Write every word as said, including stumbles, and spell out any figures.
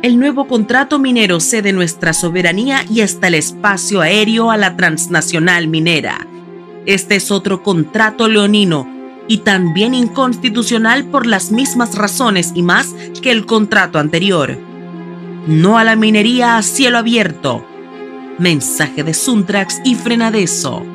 El nuevo contrato minero cede nuestra soberanía y hasta el espacio aéreo a la transnacional minera. Este es otro contrato leonino y también inconstitucional por las mismas razones y más que el contrato anterior. No a la minería a cielo abierto. Mensaje de Suntrax y Frenadeso.